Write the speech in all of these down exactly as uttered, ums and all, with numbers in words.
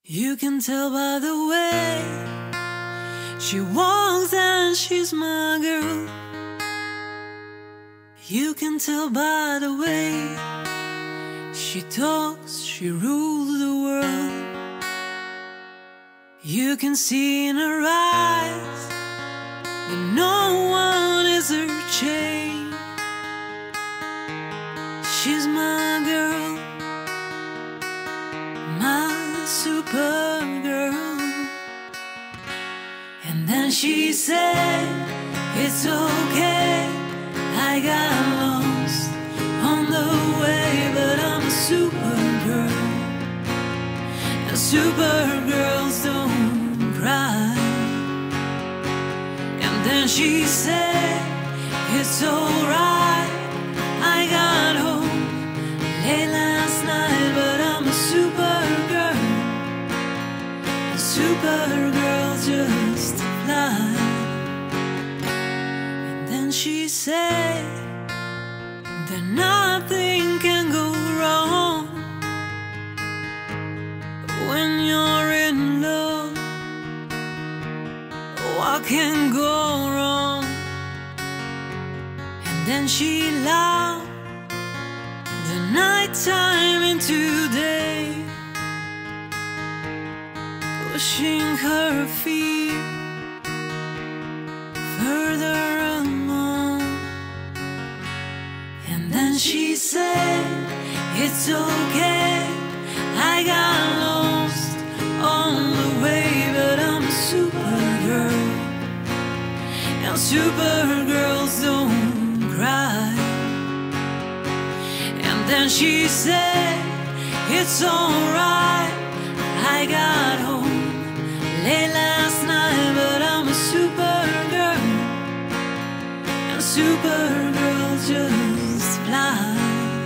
You can tell by the way she walks and she's my girl. You can tell by the way she talks, she rules the world. You can see in her eyes that no one is her chain. She's my girl, my Supergirl. And then she said, it's okay, I got lost on the way, but I'm a Supergirl, and Supergirls don't cry. And then she said, it's alright, I got home late last night, but I'm a Supergirl, and Supergirls just fly. And then she said that nothing can go wrong when you're in love. What can go wrong? And then she laughed the nighttime into day, pushing her fear further along. And then she said, it's okay, I got lost on the way, but I'm a Supergirl, and Supergirls don't cry. And then she said, it's alright, I got home late last night, but I'm a Supergirl, and Supergirls just fly.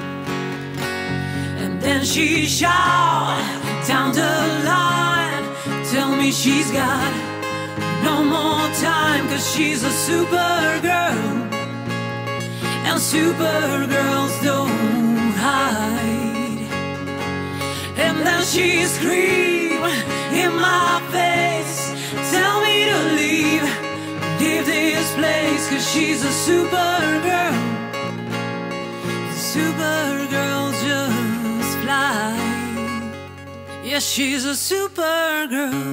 And then she shot down the line, tell me she's got no more time, 'cause she's a Supergirl, and Supergirls don't hide. And then she screamed in my face, tell me to leave, leave this place, 'cause she's a Supergirl, and Supergirls just fly. Yes, she's a Supergirl,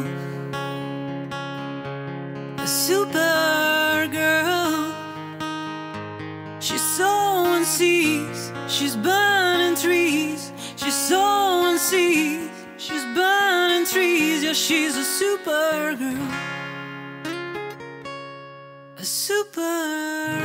a Supergirl. She's sowing seeds, she's burning trees. She's sowing seeds, she's burning trees. Yeah, she's a Supergirl, a Supergirl.